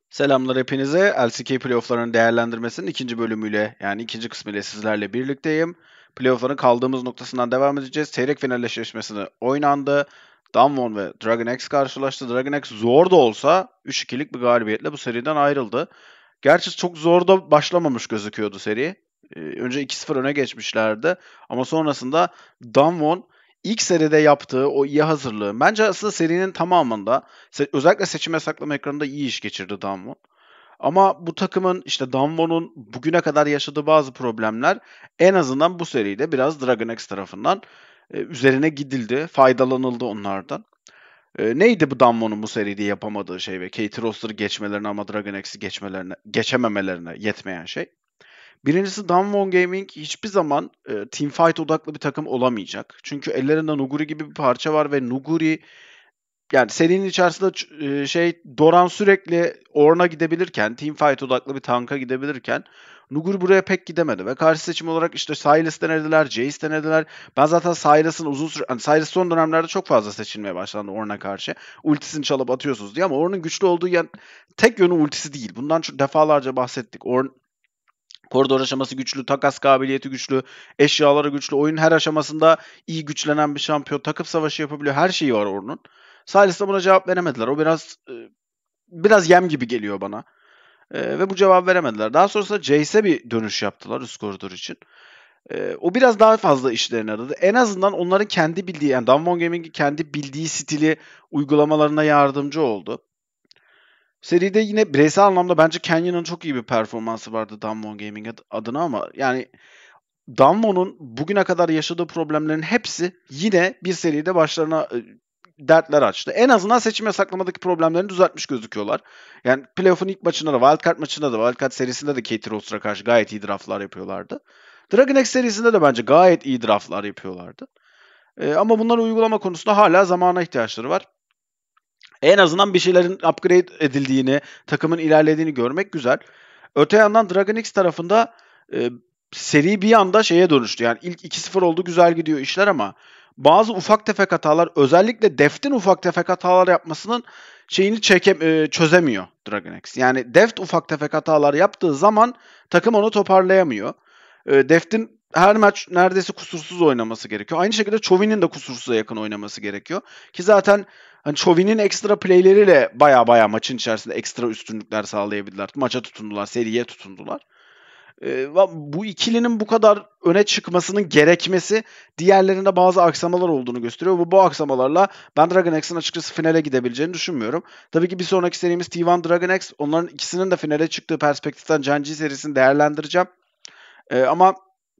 Selamlar hepinize. LCK playoff'larının değerlendirmesinin ikinci bölümüyle yani ikinci kısmıyla sizlerle birlikteyim. Playoff'ların kaldığımız noktasından devam edeceğiz. Çeyrek final eşleşmesini oynandı. Damwon ve Dragon X karşılaştı. Dragon X zor da olsa 3-2'lik bir galibiyetle bu seriden ayrıldı. Gerçi çok zor da başlamamış gözüküyordu seri. Önce 2-0 öne geçmişlerdi. Ama sonrasında Damwon ilk seride yaptığı o iyi hazırlığı, bence aslında serinin tamamında özellikle seçim yasaklama ekranında iyi iş geçirdi Damwon. Ama bu takımın işte Damwon'un bugüne kadar yaşadığı bazı problemler en azından bu seride biraz Dragon X tarafından üzerine gidildi, faydalanıldı onlardan. Neydi bu Damwon'un bu seride yapamadığı şey ve Katie Roster'ı geçmelerine ama Dragon X'i geçememelerine yetmeyen şey? Birincisi Damwon Gaming hiçbir zaman teamfight odaklı bir takım olamayacak. Çünkü ellerinde Nuguri gibi bir parça var ve Nuguri yani serinin içerisinde Doran sürekli Ornn'a gidebilirken, teamfight odaklı bir tanka gidebilirken Nuguri buraya pek gidemedi ve karşı seçim olarak işte Sylas denediler, Jace denediler. Ben zaten Sylas'ın uzun süre, hani Sylas son dönemlerde çok fazla seçilmeye başlandı Ornn'a karşı. Ultisini çalıp atıyorsunuz diye ama Ornn'un güçlü olduğu tek yönü ultisi değil. Bundan çok defalarca bahsettik. Ornn koridor aşaması güçlü, takas kabiliyeti güçlü, eşyaları güçlü, oyunun her aşamasında iyi güçlenen bir şampiyon, takım savaşı yapabiliyor. Her şeyi var onun. Sylas'ta buna cevap veremediler. O biraz yem gibi geliyor bana. Ve bu cevap veremediler. Daha sonrasında Jace'e bir dönüş yaptılar üst koridor için. O biraz daha fazla işlerine yaradı. En azından onların kendi bildiği, yani Damwon Gaming'in kendi bildiği stili uygulamalarına yardımcı oldu. Seride yine bireysel anlamda bence Canyon'ın çok iyi bir performansı vardı Damwon Gaming adına ama yani Damwon'un bugüne kadar yaşadığı problemlerin hepsi yine bir seride başlarına dertler açtı. En azından seçim yasaklamadaki problemlerini düzeltmiş gözüküyorlar. Yani playoff'un ilk maçında da, Wildcard maçında da, Wildcard serisinde de Katie Roster'a karşı gayet iyi draftlar yapıyorlardı. Dragon X serisinde de bence gayet iyi draftlar yapıyorlardı. Ama bunları uygulama konusunda hala zamana ihtiyaçları var. En azından bir şeylerin upgrade edildiğini, takımın ilerlediğini görmek güzel. Öte yandan Dragon X tarafında e, seri bir anda şeye dönüştü. Yani ilk 2-0 oldu, güzel gidiyor işler ama bazı ufak tefek hatalar, özellikle Deft'in ufak tefek hatalar yapmasının çözemiyor Dragon X. Yani Deft ufak tefek hatalar yaptığı zaman takım onu toparlayamıyor. Deft'in her maç neredeyse kusursuz oynaması gerekiyor. Aynı şekilde Chovy'nin de kusursuza yakın oynaması gerekiyor. Ki zaten hani Chovy'nin ekstra playleriyle baya maçın içerisinde ekstra üstünlükler sağlayabildiler. Maça tutundular, seriye tutundular. Bu ikilinin bu kadar öne çıkmasının gerekmesi diğerlerinde bazı aksamalar olduğunu gösteriyor. Bu aksamalarla ben Dragon X'in açıkçası finale gidebileceğini düşünmüyorum. Tabii ki bir sonraki serimiz T1 Dragon X. Onların ikisinin de finale çıktığı perspektiften Genji serisini değerlendireceğim. Ama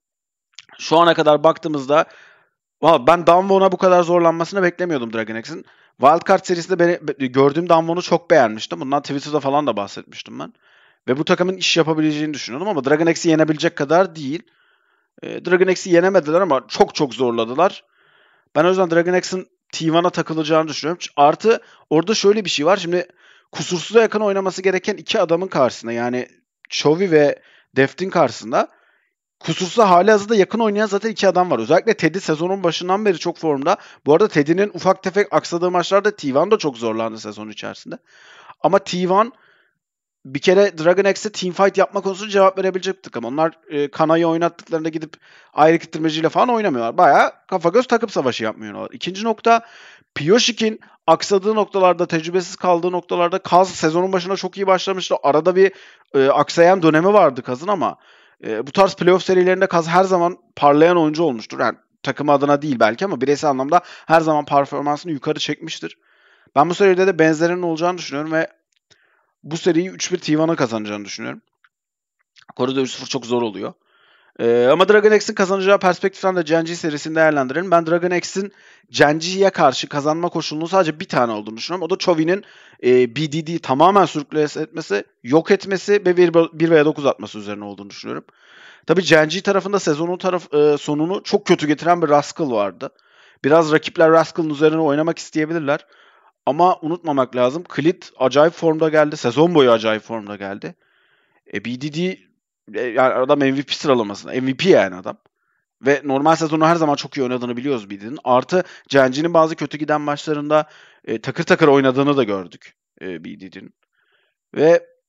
şu ana kadar baktığımızda ben Damwon'a bu kadar zorlanmasını beklemiyordum Dragon X'in. Wildcard serisinde gördüğüm Damwon'u çok beğenmiştim. Bundan Twitter'da falan da bahsetmiştim ben. Ve bu takımın iş yapabileceğini düşünüyordum ama Dragon X'i yenebilecek kadar değil. Dragon X'i yenemediler ama çok zorladılar. Ben o yüzden Dragon X'in T1'a takılacağını düşünüyorum. Artı orada şöyle bir şey var. Şimdi kusursuza yakın oynaması gereken iki adamın karşısında, yani Chovy ve Deft'in karşısında kusursuza hali hazırda yakın oynayan zaten iki adam var. Özellikle Teddy sezonun başından beri çok formda. Bu arada Teddy'nin ufak tefek aksadığı maçlarda T1 da çok zorlandı sezon içerisinde. Ama T1 bir kere Dragon X'e teamfight yapma konusunda cevap verebilecek bir takım. Onlar Kana'yı oynattıklarında gidip ayrı kitlемeciyle falan oynamıyorlar. Bayağı kafa göz takım savaşı yapmıyorlar. İkinci nokta, Piyoşik'in aksadığı noktalarda, tecrübesiz kaldığı noktalarda Kaz sezonun başına çok iyi başlamıştı. Arada bir aksayan dönemi vardı Kaz'ın ama bu tarz playoff serilerinde Kaz her zaman parlayan oyuncu olmuştur. Yani takım adına değil belki ama bireysel anlamda her zaman performansını yukarı çekmiştir. Ben bu seride de benzerinin olacağını düşünüyorum ve bu seriyi 3-1 T1'a kazanacağını düşünüyorum. Koridor 3-0 çok zor oluyor. Ama Dragon X'in kazanacağı perspektiften de Genji serisini değerlendirelim. Ben Dragon X'in Genji'ye karşı kazanma koşulunun sadece bir tane olduğunu düşünüyorum. O da Chovy'nin BDD tamamen sürükle etmesi, yok etmesi ve 1 veya 9 atması üzerine olduğunu düşünüyorum. Tabii Genji tarafında sonunu çok kötü getiren bir Rascal vardı. Biraz rakipler Rascal'ın üzerine oynamak isteyebilirler. Ama unutmamak lazım. Klit acayip formda geldi. Sezon boyu acayip formda geldi. BDD yani adam MVP sıralamasında. MVP yani adam. Ve normal sezonu her zaman çok iyi oynadığını biliyoruz BDD'nin. Artı Genji'nin bazı kötü giden maçlarında takır takır oynadığını da gördük BDD'nin. Ve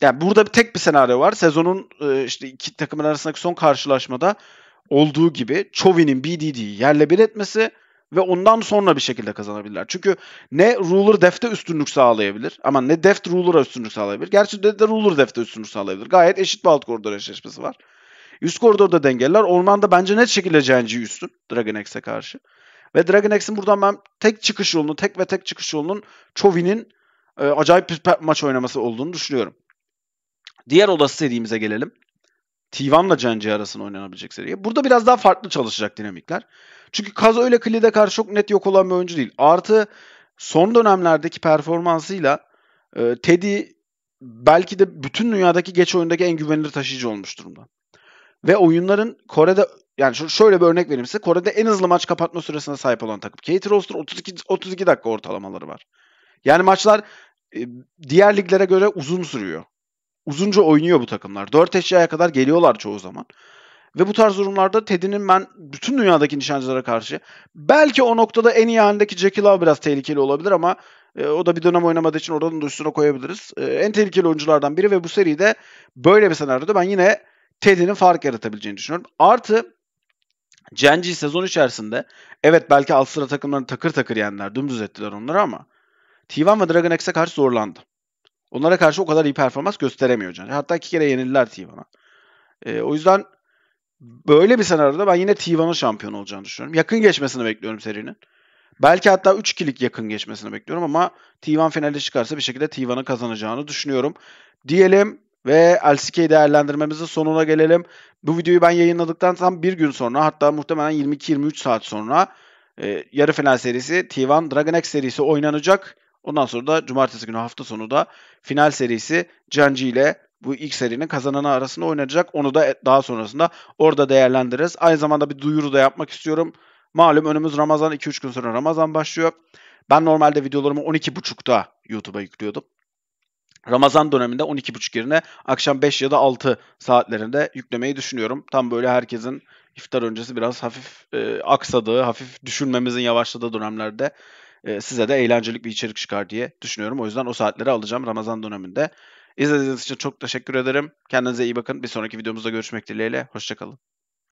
Yani burada tek bir senaryo var. Sezonun işte iki takımın arasındaki son karşılaşmada olduğu gibi Chovy'nin BDD'yi yerle bir etmesi ve ondan sonra bir şekilde kazanabilirler. Çünkü ne Ruler Deft'e üstünlük sağlayabilir ama ne Deft Ruler'a üstünlük sağlayabilir. Gerçi de Ruler Deft'e üstünlük sağlayabilir. Gayet eşit bir alt koridor eşleşmesi var. Üst koridorda dengeliler. Ormanda bence net şekilde Genji üstün Dragon X'e karşı. Ve Dragon X'in buradan ben tek çıkış yolunun Chovy'nin acayip bir maç oynaması olduğunu düşünüyorum. Diğer olası serimize gelelim. T1'la Genji arasında oynanabilecek seriye. Burada biraz daha farklı çalışacak dinamikler. Çünkü Kazo öyle Klid'e karşı çok net yok olan bir oyuncu değil. Artı son dönemlerdeki performansıyla Teddy belki de bütün dünyadaki geç oyundaki en güvenilir taşıyıcı olmuş durumda. Ve oyunların Kore'de, yani şöyle bir örnek vereyim size. Kore'de en hızlı maç kapatma süresine sahip olan takım. Katie Roster 32 dakika ortalamaları var. Yani maçlar diğer liglere göre uzun sürüyor. Uzunca oynuyor bu takımlar. 4 eşyaya kadar geliyorlar çoğu zaman. Ve bu tarz durumlarda Teddy'nin ben bütün dünyadaki nişancılara karşı belki o noktada en iyi halindeki Jackie Love biraz tehlikeli olabilir ama o da bir dönem oynamadığı için oranın da üstüne koyabiliriz. En tehlikeli oyunculardan biri ve bu seride böyle bir senaryoda ben yine Teddy'nin fark yaratabileceğini düşünüyorum. Artı Genji sezon içerisinde evet belki alt sıra takımlarını takır takır yendiler. Dümdüz ettiler onları ama T1 ve Dragon X'e karşı zorlandı. Onlara karşı o kadar iyi performans gösteremiyor Genji. Hatta 2 kere yenildiler T1'a. O yüzden böyle bir senaryoda ben yine T1'ın şampiyon olacağını düşünüyorum. Yakın geçmesini bekliyorum serinin. Belki hatta 3-2'lik yakın geçmesini bekliyorum ama T1 finalde çıkarsa bir şekilde T1'ın kazanacağını düşünüyorum. Diyelim ve LCK değerlendirmemizin sonuna gelelim. Bu videoyu ben yayınladıktan tam bir gün sonra, hatta muhtemelen 22-23 saat sonra yarı final serisi T1 Dragon X serisi oynanacak. Ondan sonra da cumartesi günü hafta sonu da final serisi Genji ile bu ilk serinin kazananı arasında oynanacak. Onu da daha sonrasında orada değerlendiririz. Aynı zamanda bir duyuru da yapmak istiyorum. Malum önümüz Ramazan, 2-3 gün sonra Ramazan başlıyor. Ben normalde videolarımı 12.30'da YouTube'a yüklüyordum. Ramazan döneminde 12.30 yerine akşam 5 ya da 6 saatlerinde yüklemeyi düşünüyorum. Tam böyle herkesin iftar öncesi biraz hafif aksadığı, hafif düşünmemizin yavaşladığı dönemlerde size de eğlenceli bir içerik çıkar diye düşünüyorum. O yüzden o saatleri alacağım Ramazan döneminde. İzlediğiniz için çok teşekkür ederim. Kendinize iyi bakın. Bir sonraki videomuzda görüşmek dileğiyle. Hoşçakalın.